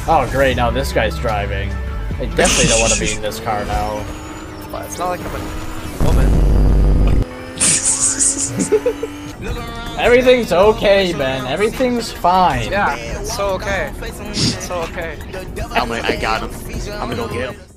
Oh great, now this guy's driving. I definitely don't want to be in this car now. But it's not like I'm a woman. Everything's okay, Ben. Everything's fine. Yeah, it's so okay. It's so okay. I got him. I'm gonna go get him.